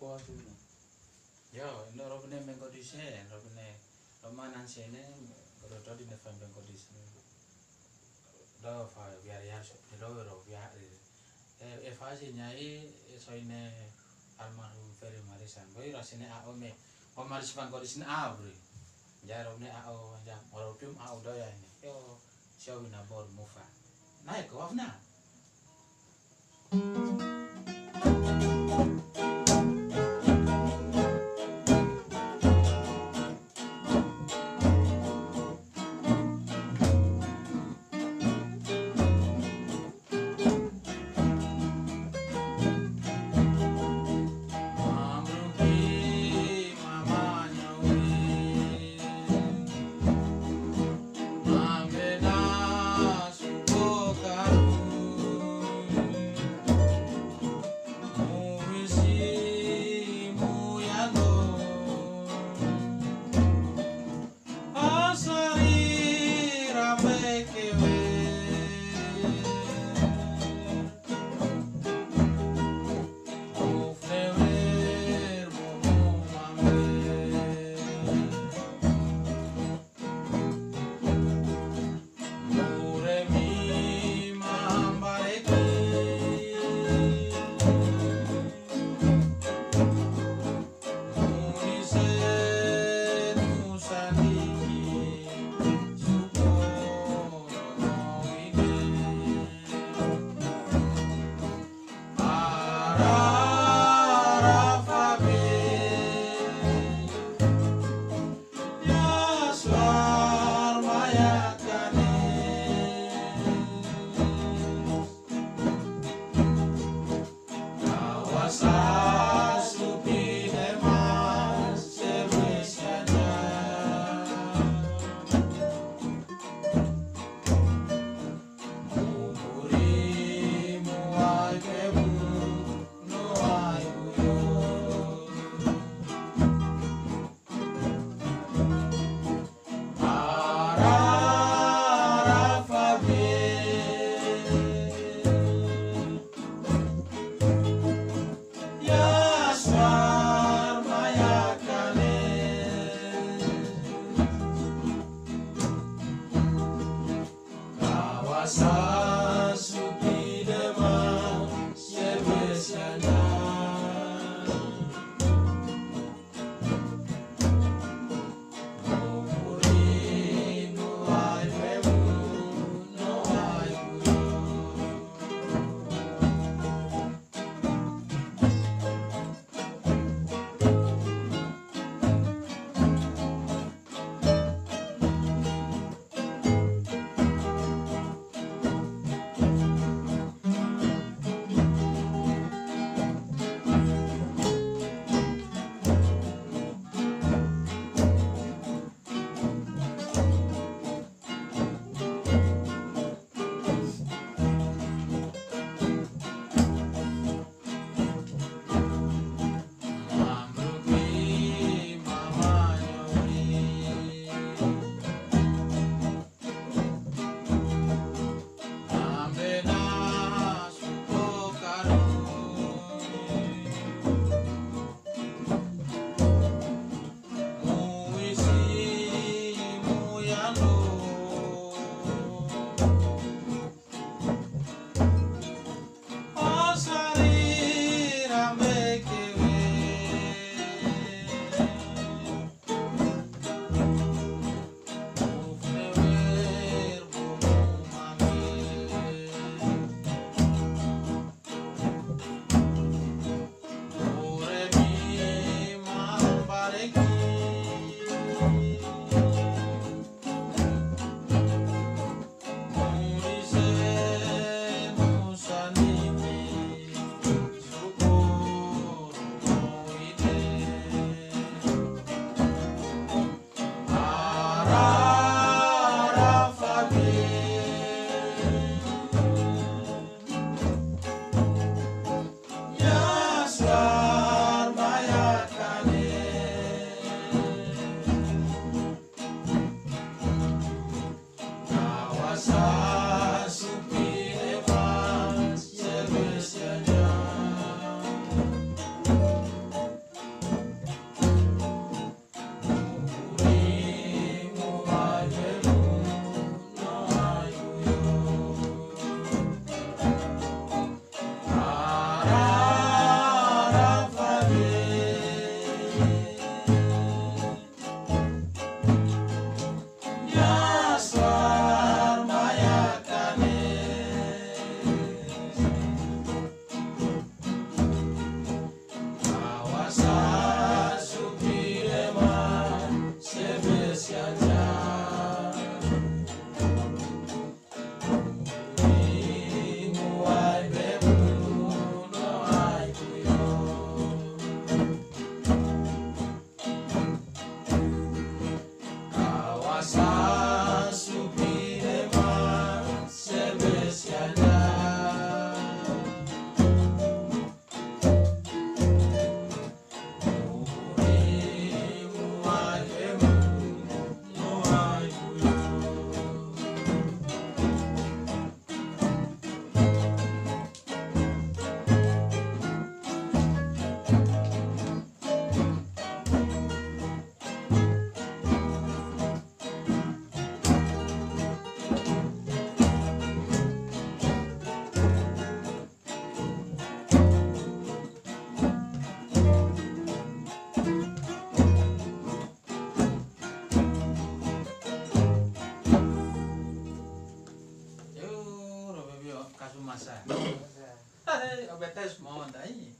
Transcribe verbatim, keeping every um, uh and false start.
tu. Yo, no robne mengo di sen, robne romanan sene, kalau di nefam mengo di sen. Do fa biar ya so, do ro biar. Eh, eh fa sih nyai, so ini almarhum Ferry Marisan. Boy rasine a o me, o maris mengo di sen a bro. Ja robne a o, ja oropium a o do ya ini. Yo, siawi na bor mufa. Naik ke wafna. Amena subokaru better small, dai.